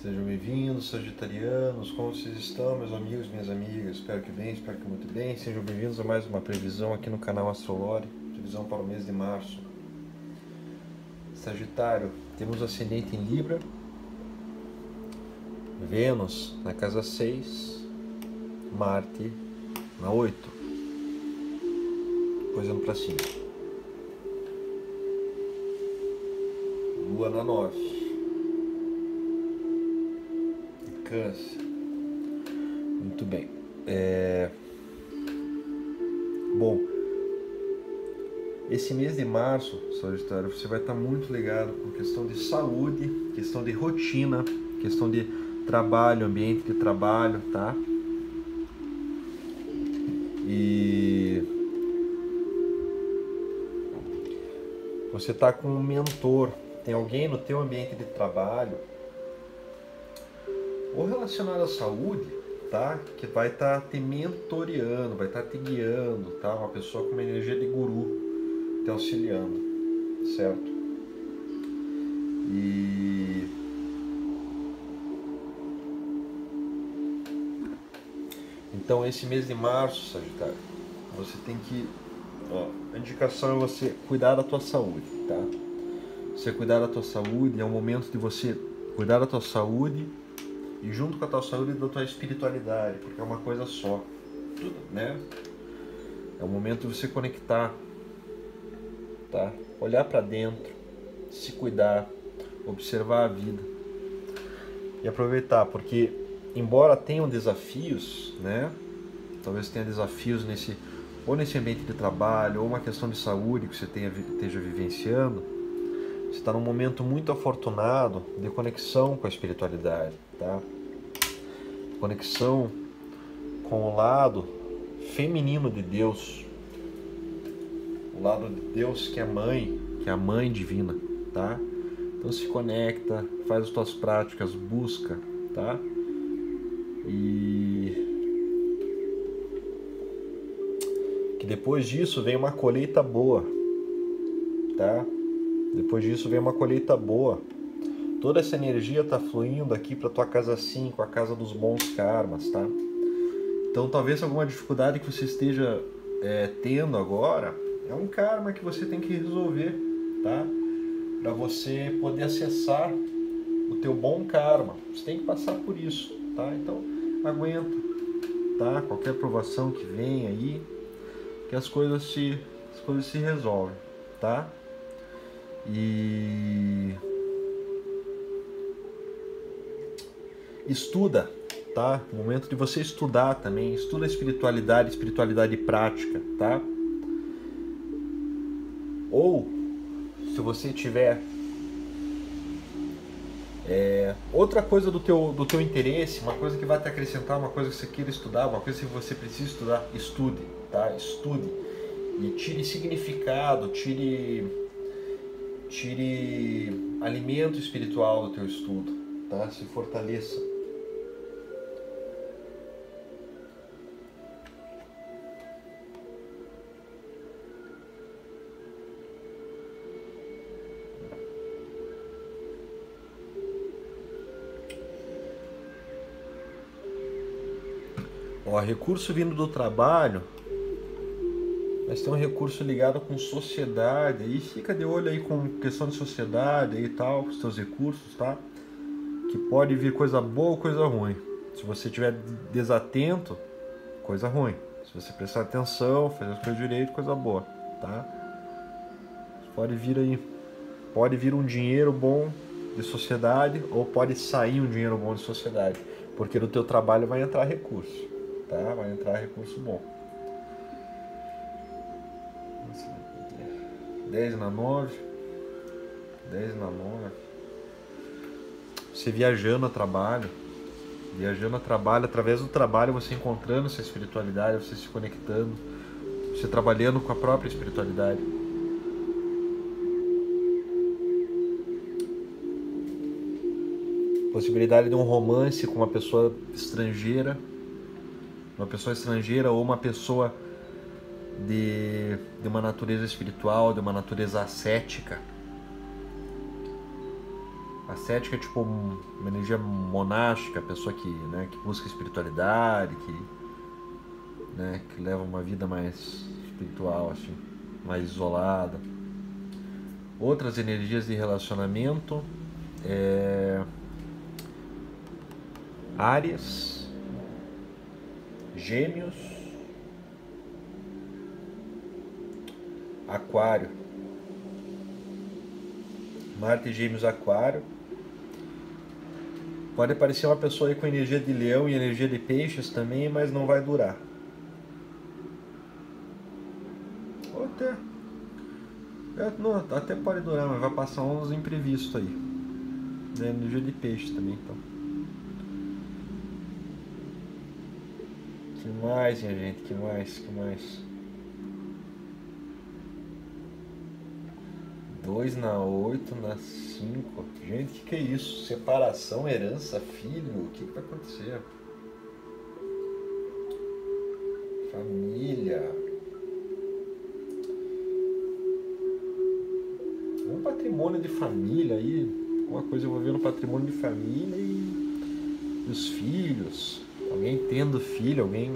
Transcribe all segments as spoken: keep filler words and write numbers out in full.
Sejam bem-vindos, sagitarianos, como vocês estão, meus amigos, minhas amigas? Espero que bem, espero que muito bem. Sejam bem-vindos a mais uma previsão aqui no canal Astrolore, previsão para o mês de março. Sagitário, temos ascendente em Libra, Vênus na casa seis, Marte na oito, depois indo para cima. Lua na nove. Câncer. Muito bem. É... Bom, esse mês de março, Sagitário, você vai estar muito ligado com questão de saúde, questão de rotina, questão de trabalho, ambiente de trabalho, tá? E você tá com um mentor, tem alguém no teu ambiente de trabalho ou relacionado à saúde, tá? Que vai estar tá te mentoreando, vai estar tá te guiando, tá? Uma pessoa com uma energia de guru te auxiliando, certo? E então esse mês de março, Sagitário, você tem que, ó, a indicação é você cuidar da tua saúde, tá? Você cuidar da tua saúde, é um momento de você cuidar da tua saúde e junto com a tua saúde da tua espiritualidade, porque é uma coisa só, tudo, né? É o momento de você conectar, tá? Olhar para dentro, se cuidar, observar a vida e aproveitar, porque embora tenham desafios, né? Talvez tenha desafios nesse ou nesse ambiente de trabalho ou uma questão de saúde que você tenha, esteja vivenciando, você está num momento muito afortunado de conexão com a espiritualidade, tá? Conexão com o lado feminino de Deus, o lado de Deus que é mãe, que é a mãe divina, tá? Então se conecta, faz as tuas práticas, busca, tá? E que depois disso vem uma colheita boa, tá? Depois disso vem uma colheita boa. Toda essa energia está fluindo aqui para tua casa cinco, a casa dos bons karmas, tá? Então talvez alguma dificuldade que você esteja é, tendo agora é um karma que você tem que resolver, tá? Para você poder acessar o teu bom karma. Você tem que passar por isso, tá? Então aguenta, tá? Qualquer provação que vem aí, que as coisas se, as coisas se resolvem, tá? E estuda, tá? Momento de você estudar também, estuda a espiritualidade, espiritualidade prática, tá? Ou, se você tiver é, outra coisa do teu, do teu interesse, uma coisa que vai te acrescentar, uma coisa que você queira estudar, uma coisa que você precisa estudar, estude, tá? Estude e tire significado, tire, tire alimento espiritual do teu estudo, tá? Se fortaleça. Ó, recurso vindo do trabalho, mas tem um recurso ligado com sociedade, aí fica de olho aí com questão de sociedade aí e tal, com os teus recursos, tá? Que pode vir coisa boa ou coisa ruim. Se você estiver desatento, coisa ruim. Se você prestar atenção, fazer as coisas direito, coisa boa, tá? Pode vir aí, pode vir um dinheiro bom de sociedade ou pode sair um dinheiro bom de sociedade, porque no teu trabalho vai entrar recurso, tá? Vai entrar recurso bom. dez na nove, dez na nove. Você viajando a trabalho, viajando a trabalho, através do trabalho você encontrando essa espiritualidade, você se conectando, você trabalhando com a própria espiritualidade. Possibilidade de um romance com uma pessoa estrangeira, uma pessoa estrangeira ou uma pessoa de, de uma natureza espiritual, de uma natureza ascética. Ascética é tipo um, uma energia monástica, a pessoa que, né, que busca espiritualidade, que, né, que leva uma vida mais espiritual, assim, mais isolada. Outras energias de relacionamento é Áries, Gêmeos, Aquário. Marte, Gêmeos, Aquário. Pode aparecer uma pessoa aí com energia de leão e energia de peixes também, mas não vai durar. Ou até, é, não, até pode durar, mas vai passar uns imprevistos aí. Da energia de peixes também, então. Que mais, minha gente? Que mais? Que mais? dois na oito, na cinco. Gente, o que, que é isso? Separação, herança, filho? O que, que vai acontecer? Família. Um patrimônio de família aí. Uma coisa envolvendo patrimônio de família e os filhos. Alguém tendo filho, alguém.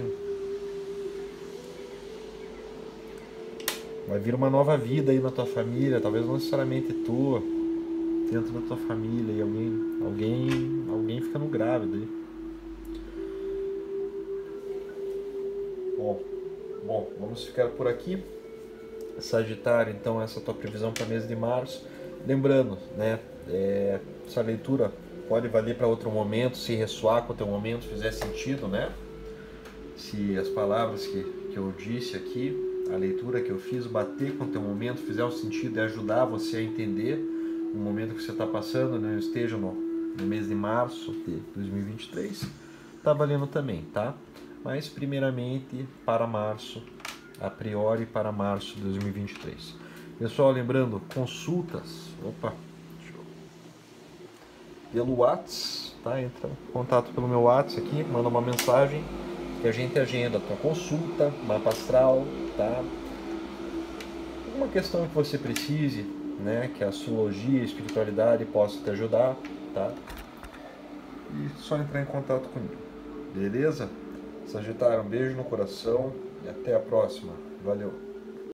Vai vir uma nova vida aí na tua família, talvez não necessariamente tua, dentro da tua família, e alguém, alguém, alguém ficando grávido aí. Bom, bom, vamos ficar por aqui. Sagitário, então essa é a tua previsão para mês de março. Lembrando, né, é, essa leitura pode valer para outro momento, se ressoar com o teu momento, fizer sentido, né? Se as palavras que, que eu disse aqui, a leitura que eu fiz, bater com o teu momento, fizer o sentido e ajudar você a entender o momento que você está passando, não esteja no, no mês de março de dois mil e vinte e três, tá valendo também, tá? Mas primeiramente para março, a priori para março de dois mil e vinte e três. Pessoal, lembrando, consultas, opa, pelo WhatsApp, tá? Entra em contato pelo meu WhatsApp aqui, manda uma mensagem que a gente agenda a tua consulta, mapa astral, tá? Alguma questão que você precise, né? Que a astrologia, a espiritualidade possa te ajudar, tá? E só entrar em contato comigo, beleza? Sagitário, um beijo no coração e até a próxima. Valeu!